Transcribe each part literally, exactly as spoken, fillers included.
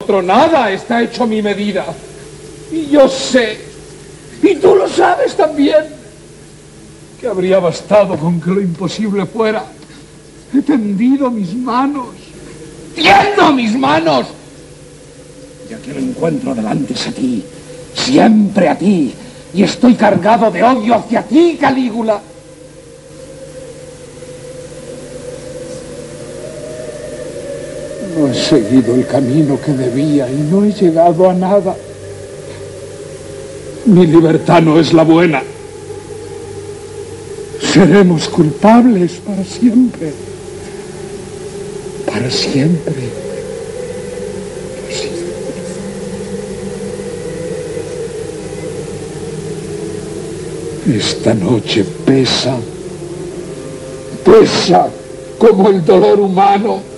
otro nada está hecho a mi medida. Y yo sé, y tú lo sabes también, que habría bastado con que lo imposible fuera. He tendido mis manos, tiendo mis manos, ya que lo encuentro delante es a ti, siempre a ti, y estoy cargado de odio hacia ti, Calígula. No he seguido el camino que debía y no he llegado a nada. Mi libertad no es la buena. Seremos culpables para siempre. Para siempre. Para siempre. Esta noche pesa. Pesa como el dolor humano.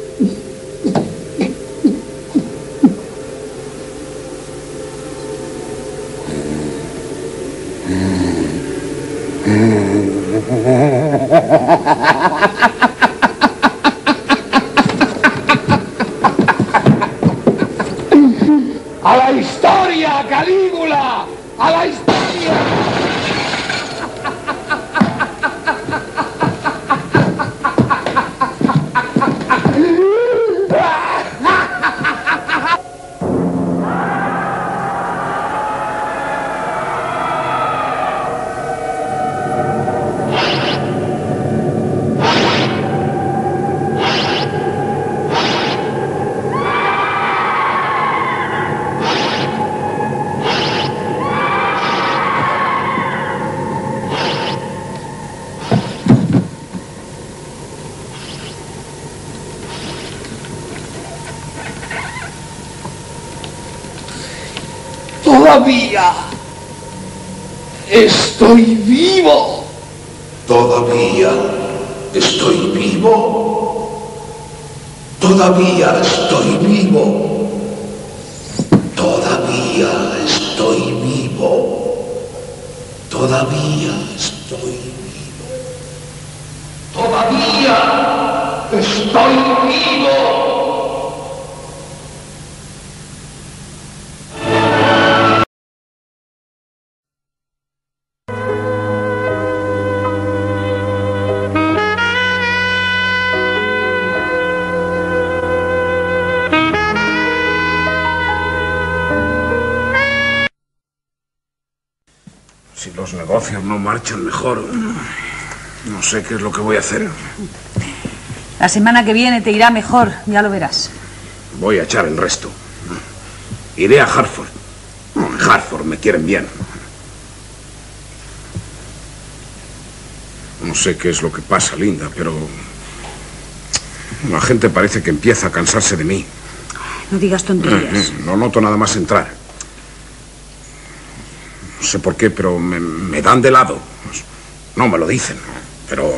¡A la historia, Calígula! ¡A la historia! Todavía estoy vivo. Todavía estoy vivo. Todavía estoy vivo. Todavía estoy vivo. Todavía estoy vivo. Todavía estoy vivo. Si los negocios no marchan mejor, no sé qué es lo que voy a hacer. La semana que viene te irá mejor, ya lo verás. Voy a echar el resto. Iré a Hartford. En Hartford me quieren bien. No sé qué es lo que pasa, Linda, pero la gente parece que empieza a cansarse de mí. No digas tonterías. No noto nada más entrar. No sé por qué, pero me, me dan de lado. No me lo dicen, pero...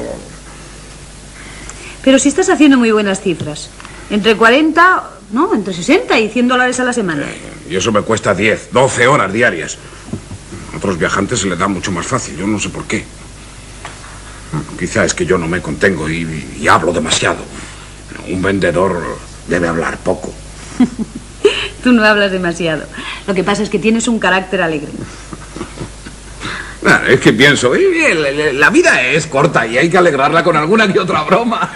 Pero si estás haciendo muy buenas cifras. Entre cuarenta, no, entre sesenta y cien dólares a la semana. Eh, y eso me cuesta diez, doce horas diarias. A otros viajantes se les da mucho más fácil, yo no sé por qué. Quizá es que yo no me contengo y, y hablo demasiado. Un vendedor debe hablar poco. Tú no hablas demasiado. Lo que pasa es que tienes un carácter alegre. Nah, es que pienso, la vida es corta y hay que alegrarla con alguna que otra broma.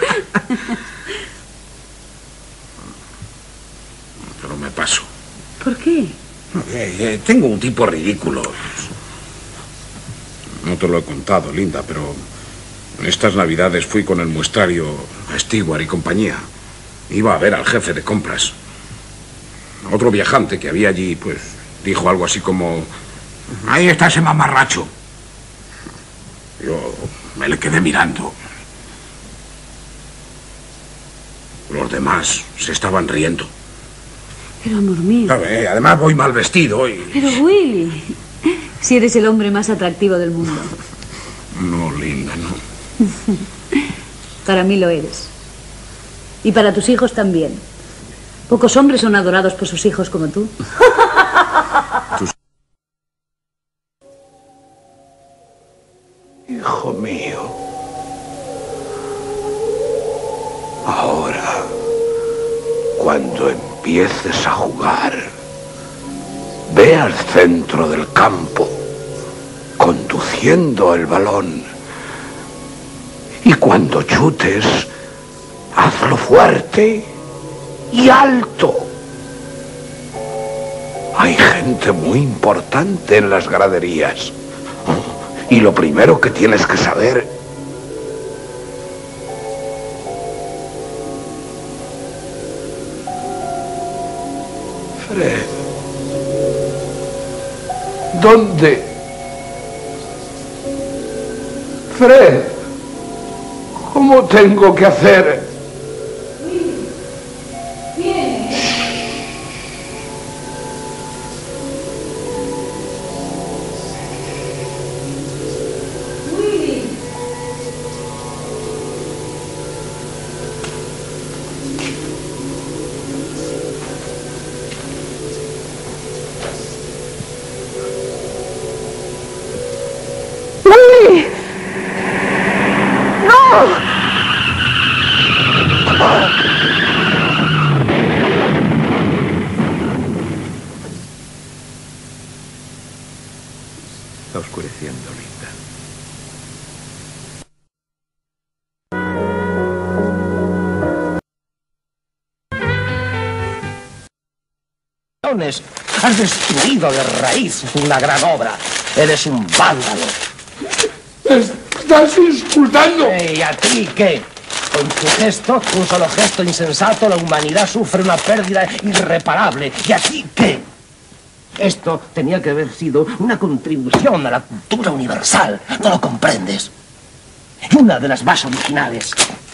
Pero me paso. ¿Por qué? Eh, eh, tengo un tipo ridículo. No te lo he contado, Linda, pero en estas navidades fui con el muestrario a Stewart y compañía. Iba a ver al jefe de compras. Otro viajante que había allí, pues, dijo algo así como... Ahí está ese mamarracho. Yo me le quedé mirando. Los demás se estaban riendo. Pero, amor mío... ¿Sabe? Además voy mal vestido y... Pero, Willy, si eres el hombre más atractivo del mundo. No, Linda, no. Para mí lo eres. Y para tus hijos también. Pocos hombres son adorados por sus hijos como tú. Tus... Hijo mío, ahora, cuando empiece empieces a jugar, ve al centro del campo, conduciendo el balón. Y cuando chutes, hazlo fuerte y alto. Hay gente muy importante en las graderías. Y lo primero que tienes que saber... Fred, ¿dónde? Fred, ¿cómo tengo que hacer? Está oscureciendo, Linda. Has destruido de raíz una gran obra. Eres un vándalo. ¡Estás insultando! ¿Y a ti qué? Con tu gesto, un solo gesto insensato, la humanidad sufre una pérdida irreparable. ¿Y a ti qué? Esto tenía que haber sido una contribución a la cultura universal. ¿No lo comprendes? Una de las más originales.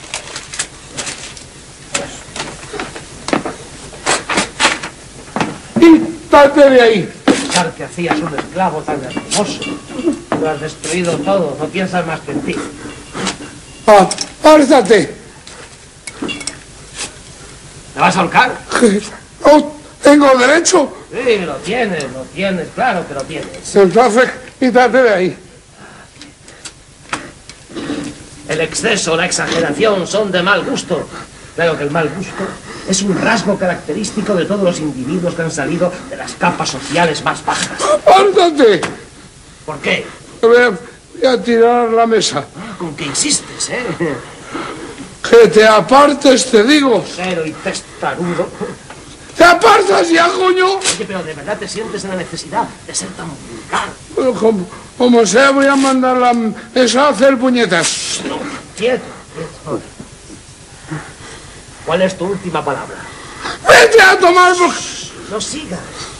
¡Quítate de ahí! Pensar que hacías un esclavo tan hermoso. Lo has destruido todo. No piensas más que en ti. ¡Apártate! ¿Me vas a ahorcar? ¡No tengo derecho! Sí, lo tienes, lo tienes, claro que lo tienes. Entonces, quítate de ahí. El exceso, la exageración son de mal gusto. Claro que el mal gusto es un rasgo característico de todos los individuos que han salido de las capas sociales más bajas. ¡Apártate! ¿Por qué? Voy a, voy a tirar la mesa. Ah, con que insistes, ¿eh? Que te apartes, te digo. Cero y testarudo. ¡Te apartas ya, coño! Oye, pero ¿de verdad te sientes en la necesidad de ser tan vulgar? Bueno, como, como sea, voy a mandar la mesa a hacer puñetas. No, quieto, quieto. ¿Cuál es tu última palabra? ¡Vete a tomar por... No sigas.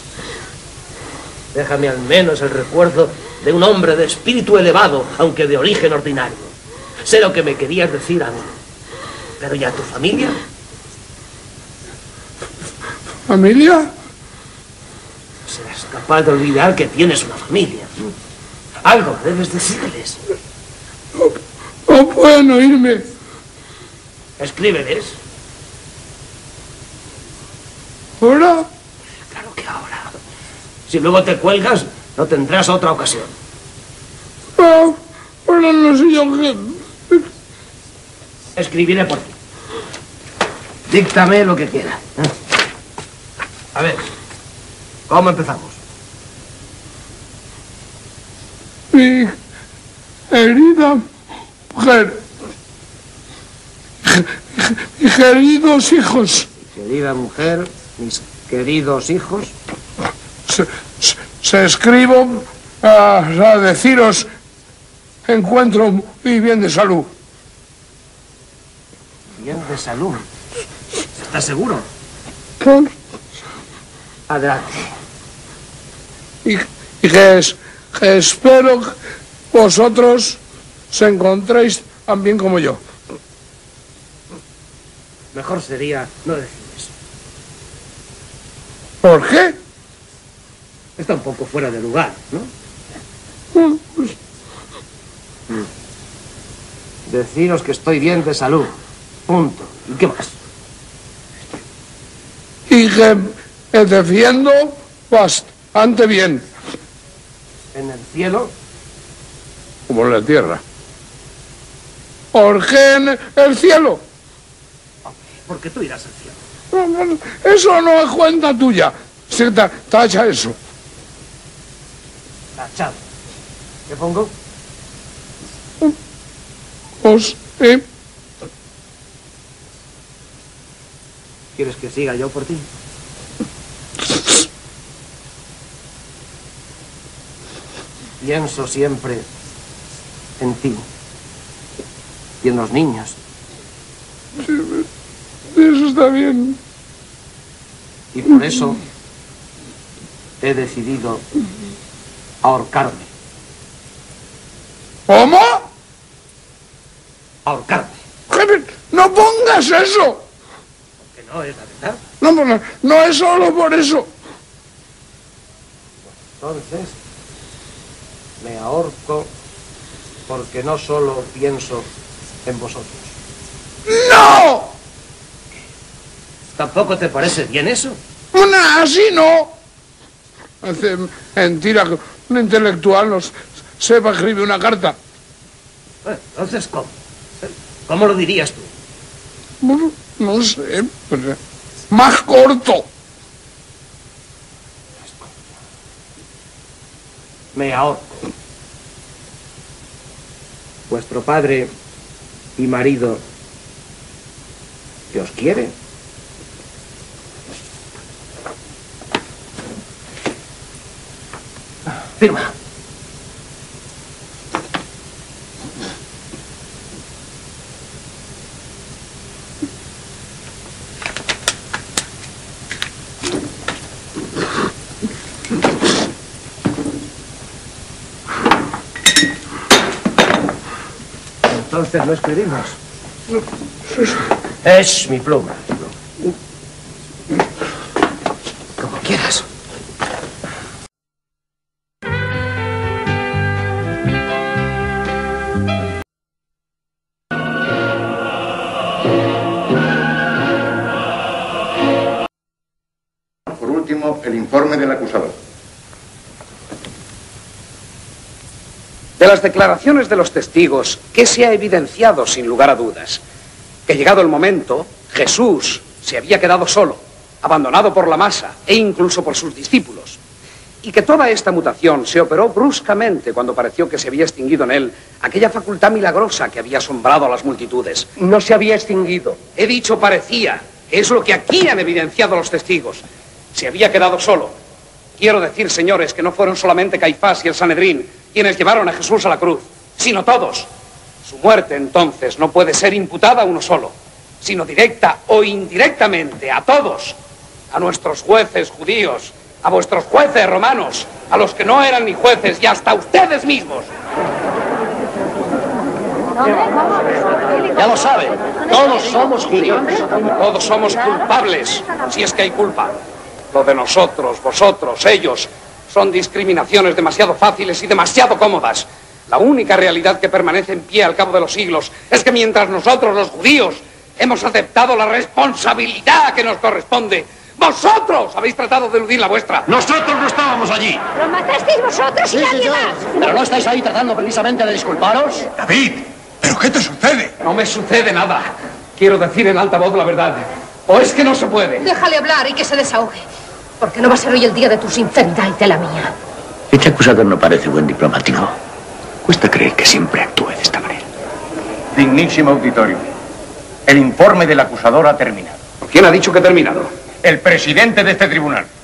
Déjame al menos el recuerdo de un hombre de espíritu elevado, aunque de origen ordinario. Sé lo que me querías decir a mí. Pero ¿y a tu familia? ¿Familia? Serás capaz de olvidar que tienes una familia. Algo debes decirles. No, no pueden oírme. Escríbeles. ¿Ahora? Claro que ahora. Si luego te cuelgas, no tendrás otra ocasión. No, ahora no sé yo qué... Escribiré por ti. Díctame lo que quieras. A ver, ¿cómo empezamos? Mi querida mujer, mis queridos hijos. Querida mujer, mis queridos hijos. Se, se, se escribo a, a deciros, encuentro muy bien de salud. Bien de salud. ¿Estás seguro? Claro. Adelante. Y, y que, es, que espero que vosotros se encontréis tan bien como yo. Mejor sería no decir eso. ¿Por qué? Está un poco fuera de lugar, ¿no? Bueno, pues, Deciros que estoy bien de salud. Punto. ¿Y qué más? y que me defiendo bastante bien. En el cielo. Como en la tierra. ¿Por qué en el cielo? Porque tú irás al cielo. Eso no es cuenta tuya. Sí, ta- tacha eso. Tachado. ¿Qué pongo? Os, eh, ¿Quieres que siga yo por ti? Pienso siempre en ti y en los niños. eso está bien. Y por eso he decidido ahorcarme. ¿Cómo? Ahorcarme. Jefe, no pongas eso. Que no es la verdad. No, no, no es solo por eso. Entonces, me ahorco porque no solo pienso en vosotros. ¡No! ¿Tampoco te parece bien eso? Una, así no. Hace mentira que un intelectual nos sepa escribir una carta. Bueno, entonces, ¿cómo? ¿Cómo lo dirías tú? Bueno, no sé, pues, más corto. Me ahorco. Vuestro padre y marido que os quiere. Firma. Entonces no escribimos. Es mi pluma. Como quieras. Por último, el informe del acusador. De las declaraciones de los testigos, ¿qué se ha evidenciado sin lugar a dudas? Que llegado el momento, Jesús se había quedado solo, abandonado por la masa e incluso por sus discípulos. Y que toda esta mutación se operó bruscamente cuando pareció que se había extinguido en él aquella facultad milagrosa que había asombrado a las multitudes. No se había extinguido. He dicho parecía, que es lo que aquí han evidenciado los testigos. Se había quedado solo. Quiero decir, señores, que no fueron solamente Caifás y el Sanedrín quienes llevaron a Jesús a la cruz, sino todos. Su muerte, entonces, no puede ser imputada a uno solo, sino directa o indirectamente a todos, a nuestros jueces judíos, a vuestros jueces romanos, a los que no eran ni jueces y hasta a ustedes mismos. Ya lo saben. Todos somos judíos, todos somos culpables, si es que hay culpa. Lo de nosotros, vosotros, ellos, son discriminaciones demasiado fáciles y demasiado cómodas. La única realidad que permanece en pie al cabo de los siglos es que mientras nosotros, los judíos, hemos aceptado la responsabilidad que nos corresponde, vosotros habéis tratado de eludir la vuestra. Nosotros no estábamos allí. ¡Lo matasteis vosotros y nadie más! ¿Pero no estáis ahí tratando precisamente de disculparos? David, ¿pero qué te sucede? No me sucede nada. Quiero decir en alta voz la verdad. ¿O es que no se puede? Déjale hablar y que se desahogue. Porque no va a ser hoy el día de tu sinceridad y de la mía. Este acusador no parece buen diplomático. Cuesta creer que siempre actúe de esta manera. Dignísimo auditorio. El informe del acusador ha terminado. ¿Quién ha dicho que he terminado? El presidente de este tribunal.